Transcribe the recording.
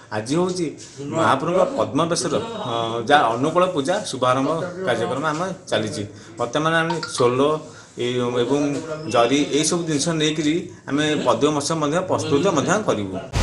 आज हूँ महाप्रभु पद्मवेशर जहाँ अनुकूल पूजा शुभारंभ कार्यक्रम आम चली बर्तमान आम सोलो एवं जरी ये सब जिन नहीं आम पद्म मत्स्य प्रस्तुत करूँ।